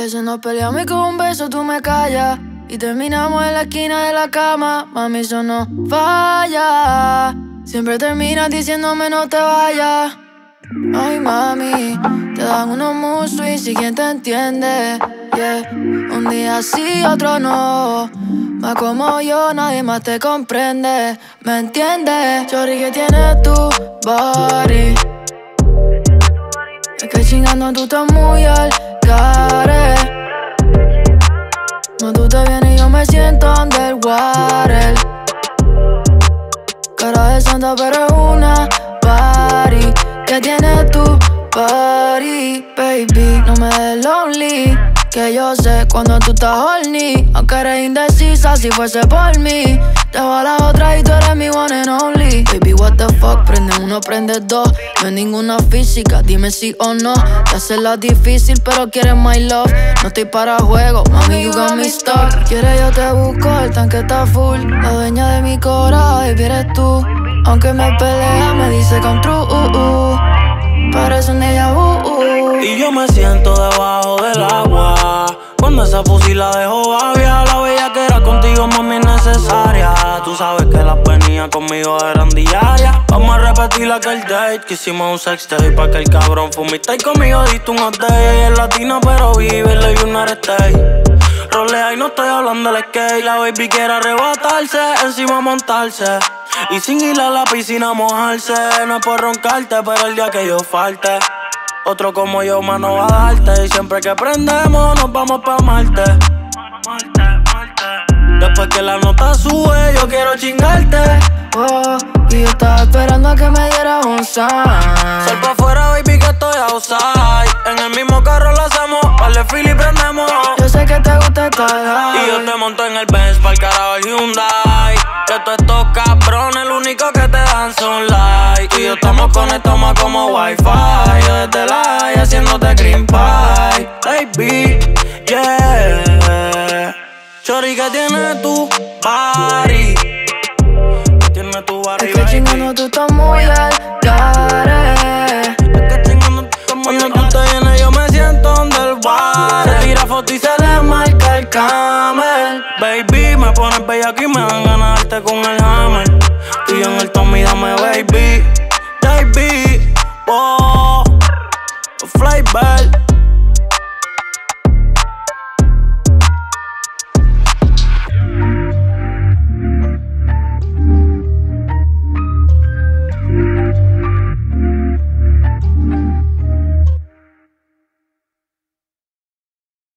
veces nos peleamos y con un beso tú me callas. Y terminamos en la esquina de la cama. Mami, eso no falla. Siempre terminas diciéndome no te vayas. Ay, mami, te dan unos muswis y quién te entiende, yeah. Un día sí, otro no. Más como yo, nadie más te comprende. ¿Me entiendes? Chori, que tienes tu body. Es que chingando tú estás muy al care. No, tú te vienes y yo me siento underwater. Cara de santa pero es una party. Que tienes tu body, baby. No me des lonely, que yo sé cuando tú estás horny. Aunque eres indecisa, si fuese por mí. Dejo a las otras y tú eres mi one and only. Baby, what the fuck, prende uno, prende dos. No es ninguna física, dime sí o no. Te haces la difícil, pero quieres my love. No estoy para juego, mami, you got me stuck. Quieres yo te busco, el tanque está full. La dueña de mi corazón, baby, eres tú. Aunque me pelea, me dice con true. Parece un déjà vu. Y yo me siento debajo del agua cuando esa pussy la dejo babia. La bella que era contigo, mami, necesaria. Tú sabes que las venidas conmigo eran diarias. Vamos a repetir aquel date que hicimos un sex tape pa' que el cabrón fumiste y conmigo diste un update. Ella es latina pero vive en la United States. Rolea y no estoy hablando del skate. La baby quiere arrebatarse, encima montarse y sin ir a la piscina mojarse. No es por roncarte, pero el día que yo falte, otro como yo más no va a darte. Y siempre que prendemos nos vamos pa' Marte. Después que la nota sube yo quiero chingarte. Oh, y yo estaba esperando a que me dieras un sign. Sal pa' afuera, baby, que estoy outside. En el mismo carro lo hacemos, vale fil y prendemos. Yo sé que te gusta estar y yo te monto en el Benz pa'l carajo el Hyundai. Que todos estos cabrones lo único que te dan son like. Y yo estamos conectados más como wifi. Yo desde la high haciéndote cream pie. Baby, yeah. Chori, que tienes tu body.